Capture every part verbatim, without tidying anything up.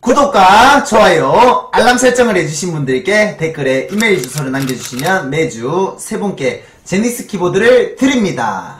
구독과 좋아요, 알람 설정을 해주신 분들께 댓글에 이메일 주소를 남겨주시면 매주 세 분께 제닉스 키보드를 드립니다.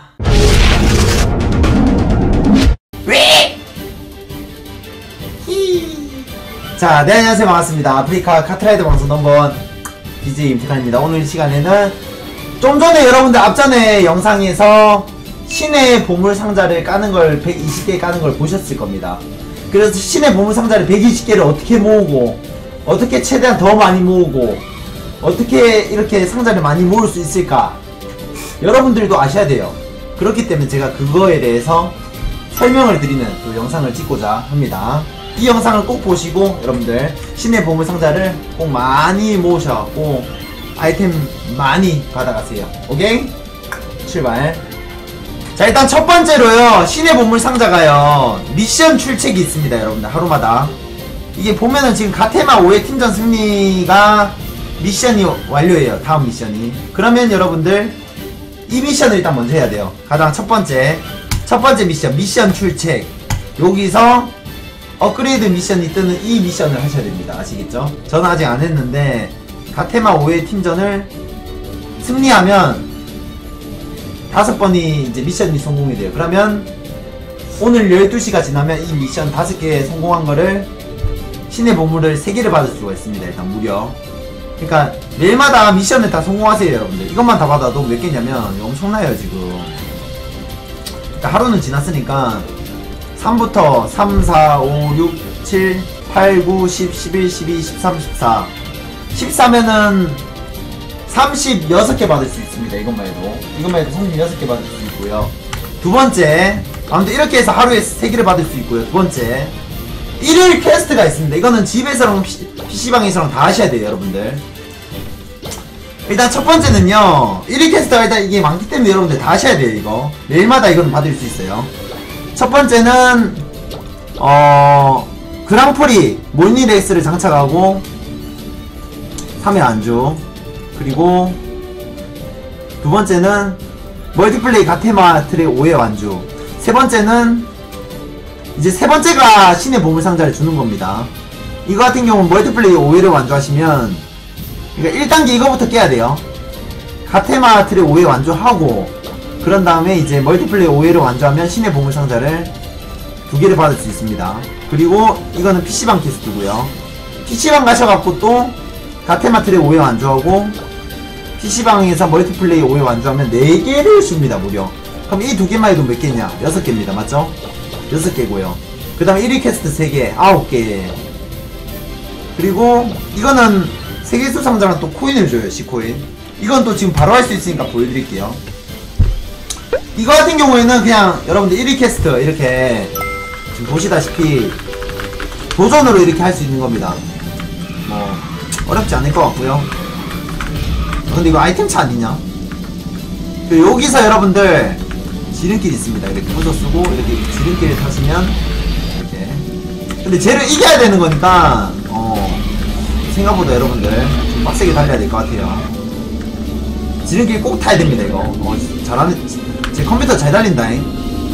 자, 네, 안녕하세요. 반갑습니다. 아프리카 카트라이더 방송 넘버원 비제이 임태칸입니다. 오늘 시간에는 좀 전에 여러분들 앞전에 영상에서 신의 보물 상자를 까는 걸 백이십 개 까는 걸 보셨을 겁니다. 그래서 신의 보물 상자를 백이십 개를 어떻게 모으고, 어떻게 최대한 더 많이 모으고, 어떻게 이렇게 상자를 많이 모을 수 있을까, 여러분들도 아셔야 돼요. 그렇기 때문에 제가 그거에 대해서 설명을 드리는 그 영상을 찍고자 합니다. 이 영상을 꼭 보시고 여러분들 신의 보물 상자를 꼭 많이 모으셔갖고 아이템 많이 받아가세요. 오케이? 출발. 자, 일단 첫 번째로요, 신의 보물 상자가요 미션 출첵이 있습니다. 여러분들 하루마다 이게 보면은 지금 가테마 오 회 팀전 승리가 미션이 완료예요. 다음 미션이. 그러면 여러분들 이 미션을 일단 먼저 해야 돼요. 가장 첫 번째 첫 번째 미션 미션 출첵, 여기서 업그레이드 미션이 뜨는 이 미션을 하셔야 됩니다. 아시겠죠? 저는 아직 안 했는데 가테마 오 회 팀전을 승리하면 다섯 번이 이제 미션이 성공이 돼요. 그러면 오늘 열두 시가 지나면 이 미션 다섯 개 성공한 거를 신의 보물을 세 개를 받을 수가 있습니다. 일단 무려. 그러니까 매일마다 미션을 다 성공하세요. 여러분들 이것만 다 받아도 몇 개냐면 엄청나요 지금. 그러니까 하루는 지났으니까 삼부터 삼, 사, 오, 육, 칠, 팔, 구, 십, 십일, 십이, 십삼, 십사 십사면은 삼십육 개 받을 수 있습니다. 이것만 해도 이것만 해도 삼십육 개 받을 수 있고요. 두 번째, 아무튼 이렇게 해서 하루에 세 개를 받을 수 있고요. 두 번째, 일일 퀘스트가 있습니다. 이거는 집에서랑 피씨방에서랑 다 하셔야 돼요. 여러분들 일단 첫 번째는요, 일일 퀘스트가 일단 이게 많기 때문에 여러분들 다 하셔야 돼요. 이거 매일마다 이건 받을 수 있어요. 첫 번째는 어 그랑프리 몰니 레이스를 장착하고 삼 회 안주, 그리고 두 번째는 멀티플레이 가테마 트랙 오 회 완주, 세 번째는 이제 세 번째가 신의 보물 상자를 주는 겁니다. 이거 같은 경우는 멀티플레이 오 회를 완주하시면, 그러니까 일 단계 이거부터 깨야 돼요. 가테마 트랙 오 회 완주하고 그런 다음에 이제 멀티플레이 오 회를 완주하면 신의 보물 상자를 두 개를 받을 수 있습니다. 그리고 이거는 피씨방 퀘스트고요. 피씨방 가셔갖고 또 가테마 트랙 오 회 완주하고 피씨방에서 멀티플레이 오 회 완주하면 네 개를 줍니다. 무려. 그럼 이 두 개만 해도 몇 개냐? 여섯 개입니다. 맞죠? 여섯 개고요. 그 다음에 일일 퀘스트 세 개, 아홉 개. 그리고 이거는 세계수 상자랑 또 코인을 줘요. C코인. 이건 또 지금 바로 할 수 있으니까 보여드릴게요. 이거 같은 경우에는 그냥 여러분들 일일 퀘스트 이렇게 지금 보시다시피 도전으로 이렇게 할 수 있는 겁니다. 뭐 어렵지 않을 것 같고요. 근데 이거 아이템차 아니냐? 여기서 여러분들 지름길 있습니다. 이렇게 부서 쓰고 이렇게 지름길을 타시면 이렇게. 근데 쟤를 이겨야 되는 거니까 어 생각보다 여러분들 좀 빡세게 달려야 될 것 같아요. 지름길 꼭 타야 됩니다. 이거 어, 잘하는 제 컴퓨터 잘 달린다잉.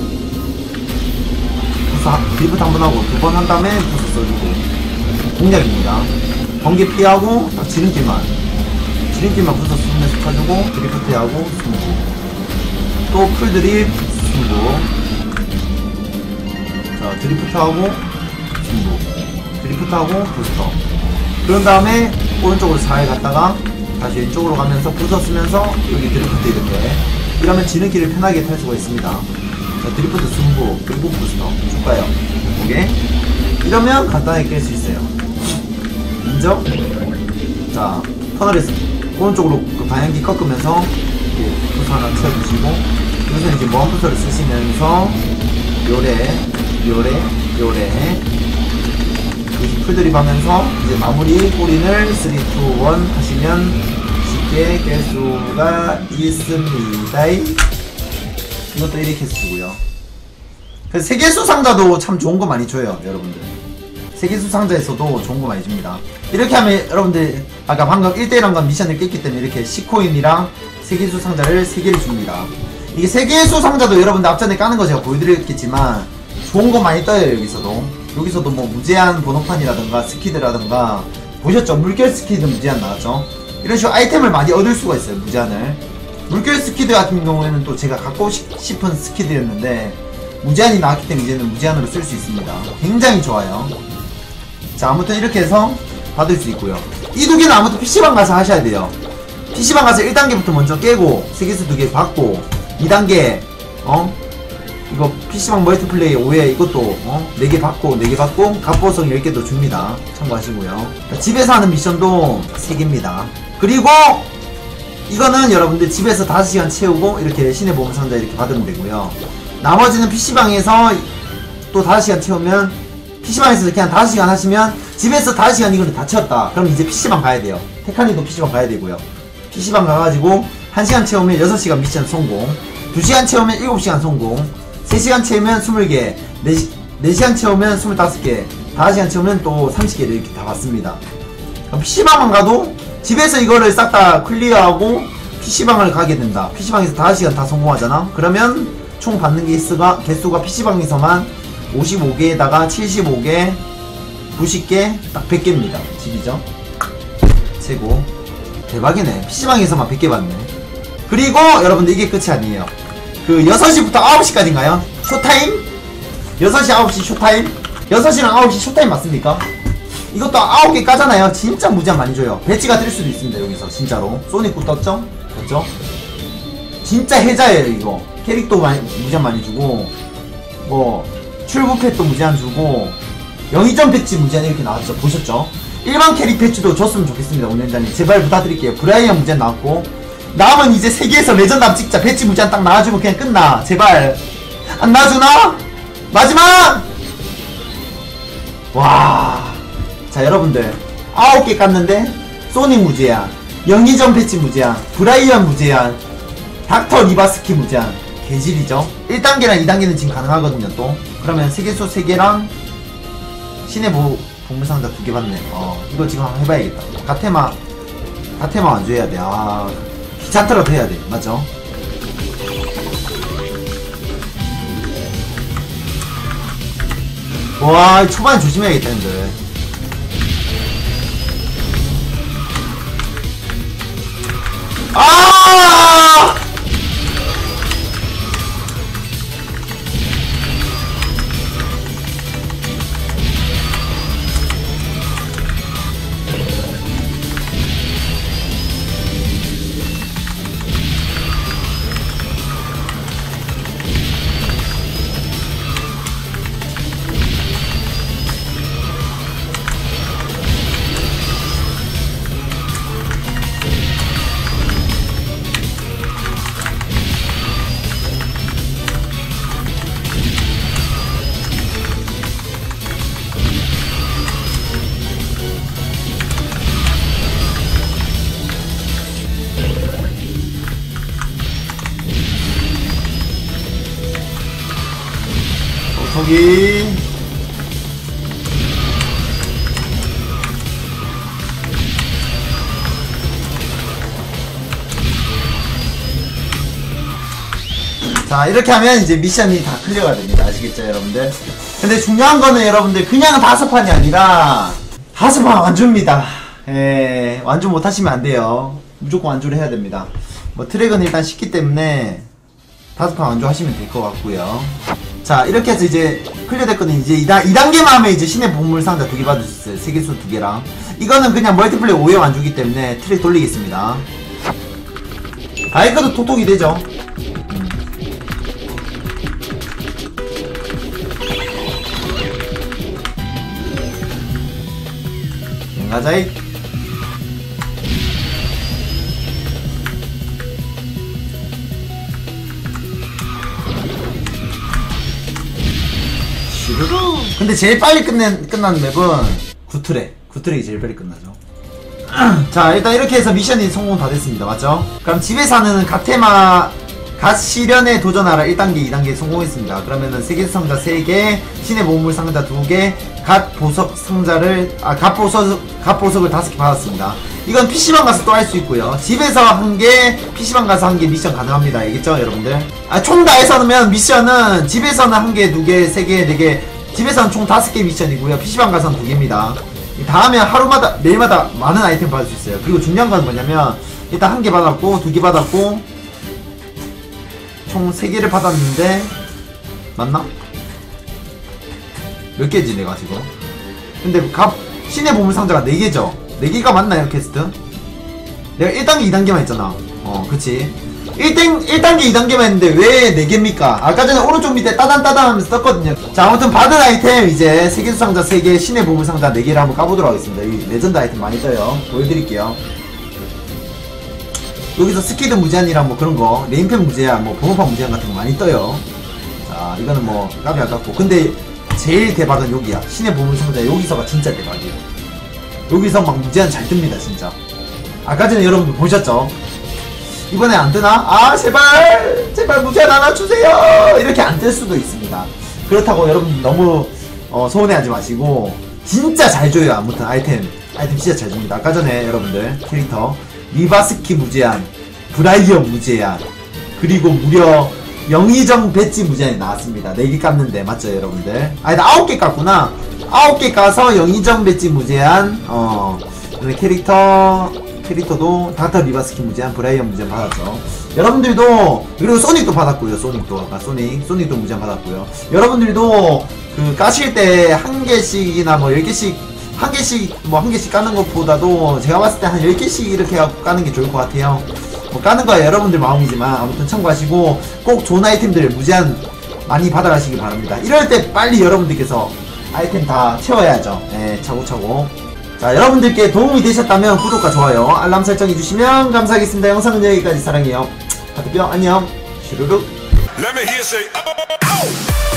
부서 드리프트 한 번 하고 두 번 한 다음에 부서 써주고 공략입니다. 번개 피하고 딱 지름길만 지름길만 부서 쓰면서 쳐주고 드리프트하고 승부, 또 풀드립 승부, 자 드리프트하고 승부, 드리프트하고 부스터. 그런 다음에 오른쪽으로 잘 갔다가 다시 왼쪽으로 가면서 부서 쓰면서 여기 드리프트 이렇게. 이러면 지름길을 편하게 탈 수가 있습니다. 자 드리프트 승부 그리고 부스터 쭉 가요. 오케이? 이러면 간단하게 깰 수 있어요. 인정? 자 터널에서 오른쪽으로 그 방향키 꺾으면서 이렇게 부서 하나 채워주시고, 여기서 이제 무한 부서를 쓰시면서 요래 요래 요래 여기서 풀드립 하면서 이제 마무리 꼬린을 삼, 이, 일 하시면 쉽게 깰 수가 있습니다. 이것도 일일 퀘스트고요. 그래서 세계수 상자도 참 좋은 거 많이 줘요. 여러분들 세계수 상자에서도 좋은 거 많이 줍니다. 이렇게 하면 여러분들 아까 방금 일 대 일 한건 미션을 깼기 때문에 이렇게 C코인이랑 세계수 상자를 세 개를 줍니다. 이게 세계수 상자도 여러분들 앞전에 까는 거 제가 보여드렸겠지만 좋은 거 많이 떠요. 여기서도 여기서도 뭐 무제한 번호판이라든가 스키드라든가 보셨죠? 물결 스키드 무제한 나왔죠? 이런 식으로 아이템을 많이 얻을 수가 있어요, 무제한을. 물결 스키드 같은 경우에는 또 제가 갖고 싶은 스키드였는데 무제한이 나왔기 때문에 이제는 무제한으로 쓸 수 있습니다. 굉장히 좋아요. 자, 아무튼 이렇게 해서 받을 수 있고요. 이 두 개는 아무튼 피시방 가서 하셔야 돼요. 피시방 가서 일 단계부터 먼저 깨고 세계수 두 개 받고 이 단계 어? 이거 피시방 멀티플레이 오 회 이것도 어? 네 개 받고 네 개 받고 갑보성 열 개도 줍니다. 참고하시고요. 집에서 하는 미션도 세 개입니다. 그리고 이거는 여러분들 집에서 다섯 시간 채우고 이렇게 신의 보물상자 이렇게 받으면 되고요. 나머지는 피시방에서 또 다섯 시간 채우면 피시방에서 그냥 다섯 시간 하시면 집에서 다섯 시간 이걸 다 채웠다. 그럼 이제 피시방 가야 돼요. 테카니도 피시방 가야 되고요. 피시방 가가지고 한 시간 채우면 여섯 시간 미션 성공, 두 시간 채우면 일곱 시간 성공, 세 시간 채우면 스무 개, 네 시간 채우면 스물다섯 개, 다섯 시간 채우면 또 삼십 개를 이렇게 다 받습니다. 그럼 피시방만 가도 집에서 이거를 싹 다 클리어하고 피시방을 가게 된다. 피시방에서 다섯 시간 다 성공하잖아? 그러면 총 받는 개수가, 개수가 피시방에서만 오십오 개에다가 칠십오 개, 구십 개, 딱 백 개입니다. 집이죠? 최고. 대박이네. 피시방에서만 백 개 받네. 그리고 여러분들 이게 끝이 아니에요. 그 여섯 시부터 아홉 시까지인가요? 쇼타임? 여섯 시, 아홉 시 쇼타임? 여섯 시랑 아홉 시 쇼타임 맞습니까? 이것도 아홉 개 까잖아요. 진짜 무제한 많이 줘요. 배지가 뜰 수도 있습니다. 여기서 진짜로. 소닉구 떴죠? 떴죠? 진짜 해자예요 이거. 캐릭도 많이, 무제한 많이 주고 뭐 출부패도 무제한 주고 영의점 패치 무제한 이렇게 나왔죠. 보셨죠? 일반 캐릭 패치도 줬으면 좋겠습니다. 운영자님 제발 부탁드릴게요. 브라이언 무제한 나왔고 남은 이제 세계에서 레전드 앞 찍자. 패치 무제한 딱 나와주면 그냥 끝나. 제발 안 나와주나? 마지막! 와. 자 여러분들 아홉 개 깠는데 소닉 무제한, 영의점 패치 무제한, 브라이언 무제한, 닥터 리바스키 무제한. 개질이죠. 일 단계랑 이 단계는 지금 가능하거든요. 또 그러면 세계수 세 개랑 신의 보, 보물상자 두 개 받네. 어 이거 지금 한번 해봐야겠다. 가테마 가테마 완주해야 돼. 아 귀찮더라도 해야 돼. 맞죠? 와 초반에 조심해야겠다 형들. 아! 저기 자 이렇게 하면 이제 미션이 다 클리어가 됩니다. 아시겠죠 여러분들? 근데 중요한 거는 여러분들 그냥 다섯 판이 아니라 다섯 판 완주입니다. 예, 완주 못하시면 안 돼요. 무조건 완주를 해야 됩니다. 뭐 트랙은 일단 쉽기 때문에 다섯 판 완주하시면 될 것 같고요. 자 이렇게 해서 이제 클리어 됐거든요. 이제 이 단계만 하면 이제 신의 보물 상자 두 개 받을 수 있어요. 세계수 두 개랑. 이거는 그냥 멀티플레이 오 회 완주기 때문에 트랙 돌리겠습니다. 바이크도 톡톡이 되죠. 음. 가자이. 근데 제일 빨리 끝낸, 끝난 맵은 구트랙. 구트랙이 제일 빨리 끝나죠. 자 일단 이렇게 해서 미션이 성공 다 됐습니다. 맞죠? 그럼 집에서 하는 가테마 갓 실현에 도전하라 일 단계 이 단계 성공했습니다. 그러면은 세계수 상자 세 개, 신의 보물 상자 두 개, 갓 보석 상자를 아 갓 보석 갓 보석을 다섯 개 받았습니다. 이건 피시방 가서 또 할 수 있고요. 집에서 한 개, 피시방 가서 한 개 미션 가능합니다. 알겠죠 여러분들? 아 총 다 해서 하면 미션은 집에서는 한 개, 두 개, 세 개, 네 개, 집에서는 총 다섯 개 미션이고요. 피시방 가서는 두 개입니다. 다 하면 하루마다 매일마다 많은 아이템 받을 수 있어요. 그리고 중요한 건 뭐냐면 일단 한 개 받았고 두 개 받았고 총 세 개를 받았는데 맞나? 몇 개지 내가 지금? 근데 갑 신의 보물 상자가 네 개죠? 네 개가 맞나요 퀘스트? 내가 일 단계 이 단계만 했잖아. 어 그치. 일 단계 이 단계만 했는데 왜 네 개입니까? 아까 전에 오른쪽 밑에 따단따단 하면서 떴거든요. 자 아무튼 받은 아이템 이제 세계수 상자 세 개, 신의 보물 상자 네 개를 한번 까보도록 하겠습니다. 이 레전드 아이템 많이 떠요. 보여드릴게요. 여기서 스키드 무제한이랑 뭐 그런거, 네임펜 무제한, 뭐 번호판 무제한 같은 거 많이 떠요. 자 이거는 뭐 까비 아깝고, 근데 제일 대박은 여기야. 신의 보물 상자 여기서가 진짜 대박이에요. 여기서 막 무제한 잘 뜹니다 진짜. 아까 전에 여러분들 보셨죠? 이번에 안 뜨나? 아 제발 제발 무제한 하나 주세요. 이렇게 안 뜰 수도 있습니다. 그렇다고 여러분 너무 어, 서운해하지 마시고 진짜 잘 줘요. 아무튼 아이템 아이템 진짜 잘 줍니다. 아까 전에 여러분들 캐릭터 리바스키 무제한, 브라이어 무제한, 그리고 무려 영의정 배지 무제한이 나왔습니다. 네 개 깠는데 맞죠 여러분들? 아니 나 아홉 개 깠구나. 아홉 개 까서 영의정 배지 무제한, 어 캐릭터 캐릭터도 닥터 리바스키 무제한, 브라이어 무제한 받았죠. 여러분들도, 그리고 소닉도 받았고요. 소닉도 아까 소닉 소닉도 무제한 받았고요. 여러분들도 그 까실 때 한 개씩이나 뭐 열 개씩 한 개씩 뭐 한 개씩 까는 것보다도 제가 봤을 때 한 열 개씩 이렇게 해갖고 까는 게 좋을 것 같아요. 뭐 까는 거야 여러분들 마음이지만 아무튼 참고하시고 꼭 좋은 아이템들 무제한 많이 받아가시기 바랍니다. 이럴 때 빨리 여러분들께서 아이템 다 채워야죠. 네, 차곡차곡. 자 여러분들께 도움이 되셨다면 구독과 좋아요 알람 설정 해주시면 감사하겠습니다. 영상은 여기까지. 사랑해요. 하트뿅 안녕. 슈루룩.